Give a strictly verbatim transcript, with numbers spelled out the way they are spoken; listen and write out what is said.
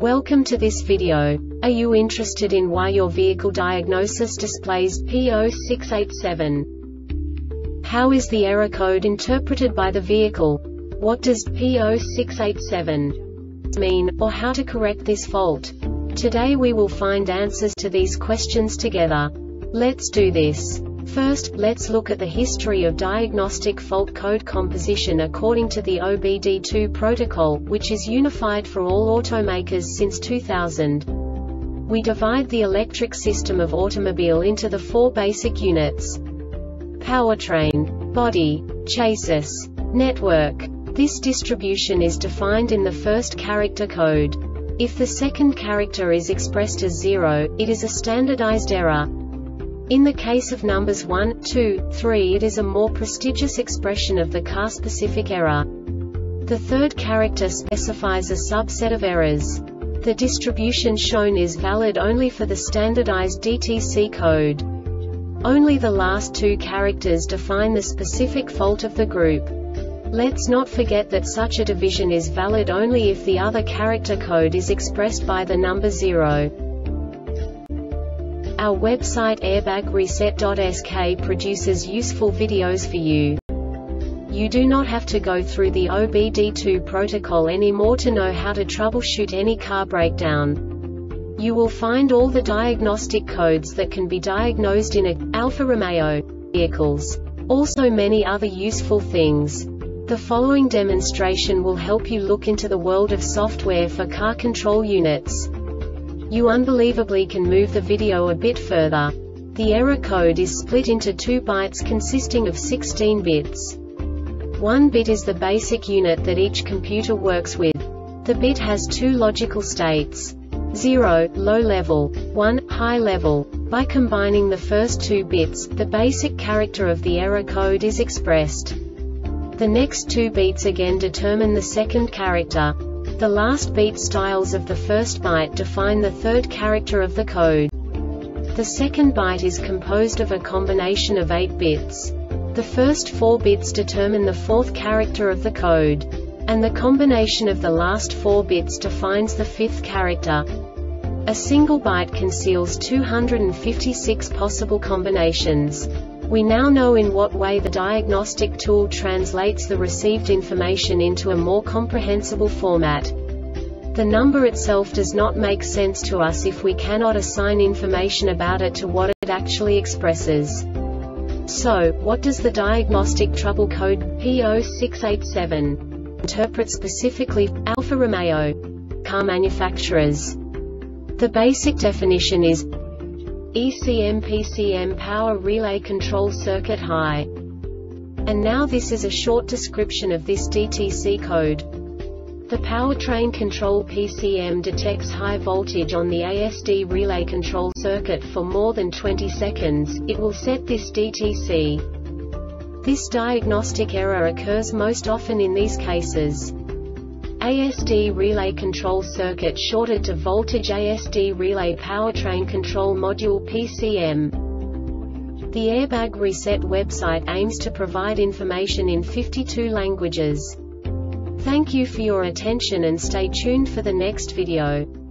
Welcome to this video. Are you interested in why your vehicle diagnosis displays P zero six eight seven? How is the error code interpreted by the vehicle? What does P zero six eight seven mean, or how to correct this fault? Today we will find answers to these questions together. Let's do this. First, let's look at the history of diagnostic fault code composition according to the O B D two protocol, which is unified for all automakers since two thousand. We divide the electric system of automobile into the four basic units: powertrain, body, chassis, network. This distribution is defined in the first character code. If the second character is expressed as zero, it is a standardized error. In the case of numbers one, two, three, it is a more prestigious expression of the car-specific error. The third character specifies a subset of errors. The distribution shown is valid only for the standardized D T C code. Only the last two characters define the specific fault of the group. Let's not forget that such a division is valid only if the other character code is expressed by the number zero. Our website airbag reset dot S K produces useful videos for you. You do not have to go through the O B D two protocol anymore to know how to troubleshoot any car breakdown. You will find all the diagnostic codes that can be diagnosed in a Alfa Romeo vehicles. Also many other useful things. The following demonstration will help you look into the world of software for car control units. You unbelievably can move the video a bit further. The error code is split into two bytes consisting of sixteen bits. One bit is the basic unit that each computer works with. The bit has two logical states: zero, low level, one, high level. By combining the first two bits, the basic character of the error code is expressed. The next two bits again determine the second character. The last beat styles of the first byte define the third character of the code. The second byte is composed of a combination of eight bits. The first four bits determine the fourth character of the code. And the combination of the last four bits defines the fifth character. A single byte conceals two hundred fifty-six possible combinations. We now know in what way the diagnostic tool translates the received information into a more comprehensible format. The number itself does not make sense to us if we cannot assign information about it to what it actually expresses. So, what does the diagnostic trouble code P zero six eight seven interpret specifically for Alfa Romeo car manufacturers? The basic definition is E C M P C M Power Relay Control Circuit High. And now this is a short description of this D T C code. The powertrain control P C M detects high voltage on the A S D relay control circuit for more than twenty seconds, it will set this D T C. This diagnostic error occurs most often in these cases: A S D relay control circuit shorted to voltage A S D relay powertrain control module P C M. The Airbag Reset website aims to provide information in fifty-two languages. Thank you for your attention and stay tuned for the next video.